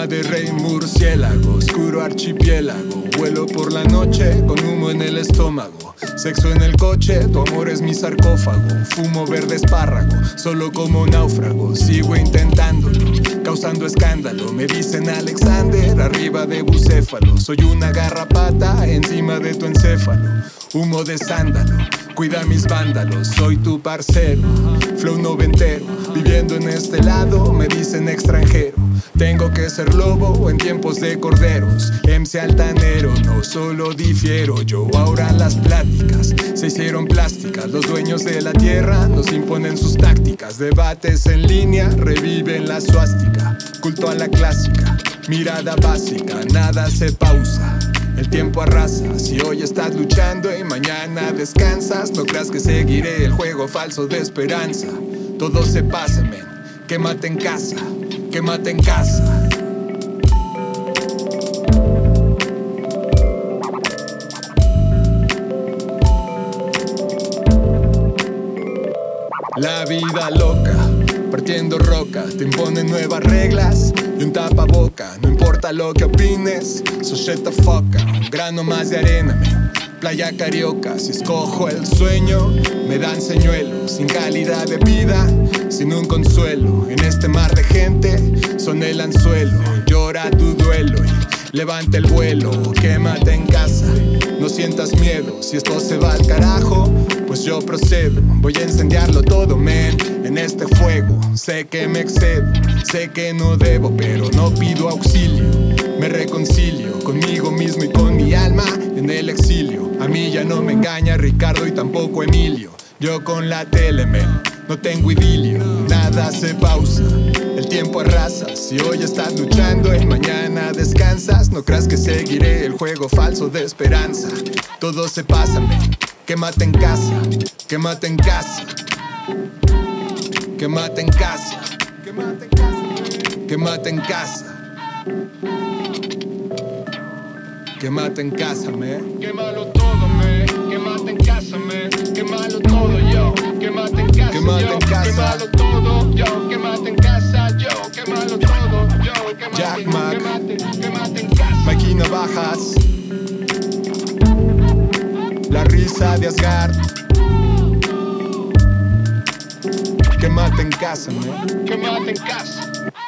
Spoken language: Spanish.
Alma de rey murciélago, oscuro archipiélago. Vuelo por la noche con humo en el estómago. Sexo en el coche, tu amor es mi sarcófago. Fumo verde espárrago, solo como náufrago. Sigo intentándolo, causando escándalo. Me dicen Alexander, arriba de bucéfalo. Soy una garrapata encima de tu encéfalo. Humo de sándalo, cuida mis vándalos. Soy tu parcero, flow noventero. Viviendo en este lado, me dicen extranjero. Tengo que ser lobo en tiempos de corderos. MC altanero, no solo difiero yo. Ahora las pláticas se hicieron plásticas. Los dueños de la tierra nos imponen sus tácticas. Debates en línea, reviven la suástica. Culto a la clásica, mirada básica. Nada se pausa, el tiempo arrasa. Si hoy estás luchando y mañana descansas, no creas que seguiré el juego falso de esperanza. Todo se pasa, men. Quémate en casa, quémate en casa. La vida loca, partiendo roca, te imponen nuevas reglas y un tapaboca. No importa lo que opines, so shut the fuck up. Un grano más de arena, man. Playa Carioca, si escojo el sueño, me dan señuelos. Sin calidad de vida, sin un consuelo. En este mar de gente, son el anzuelo. Llora tu duelo y levanta el vuelo. Quémate en casa, no sientas miedo. Si esto se va al carajo, pues yo procedo. Voy a incendiarlo todo, man, en este fuego. Sé que me excedo, sé que no debo, pero no pido auxilio. Me reconcilio conmigo mismo y con mi alma en el exilio. A mí ya no me engaña Ricardo y tampoco Emilio. Yo con la tele, man, no tengo idilio. Nada se pausa, el tiempo arrasa. Si hoy estás luchando y mañana descansas, no creas que seguiré el juego falso de esperanza. Todo se pasa, man. Quémate en casa, quémate en casa. Quémate en casa, quémate en casa, quémate en casa. Quémate en casa, man. Quémalo todo, man. Quémate en casa, man. Quémalo todo, yo. Quémate en casa, Quémate yo. en casa. Quémalo todo, yo. Quémate en casa, yo. Quémalo todo, yo. Quémate, Jack Mac. quémate en casa. Mikey Navajas, la risa de Asgard. Quémate en casa, man. Quémate en casa.